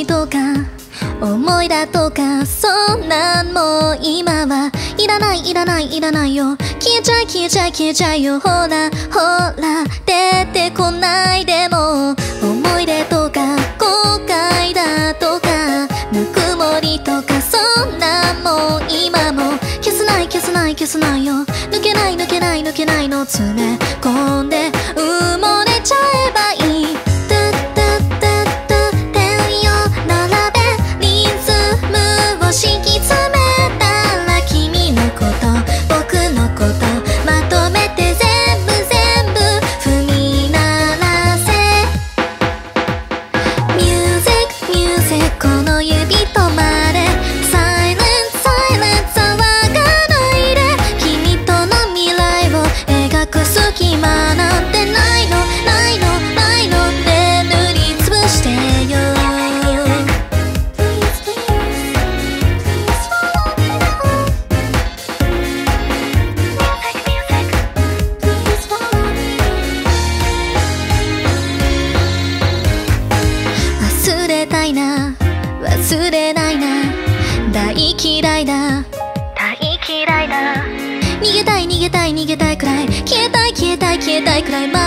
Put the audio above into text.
しとか思いだとかそんなんもう今はいらないいらないいらないよ。消えちゃい消えちゃい消えちゃいよ。ほらほら出てこないでも思い出とか後悔だとかぬくもりとかそんなんもう今も消せない消せない消せないよ。抜けない抜けない抜けないの詰め込んで埋もれちゃえばいい。敷き詰めたら君のこと僕のことまとめて全部全部踏み鳴らせ。ミュージックミュージックこの指止まれ。サイレントサイレント騒がないで。君との未来を描く隙間なんてないのないのないので塗りつぶしてよ。忘れたいな忘れないな大嫌いだ大嫌いだ。逃げたい逃げたい逃げたいくらい消えたい消えたい消えたいくらい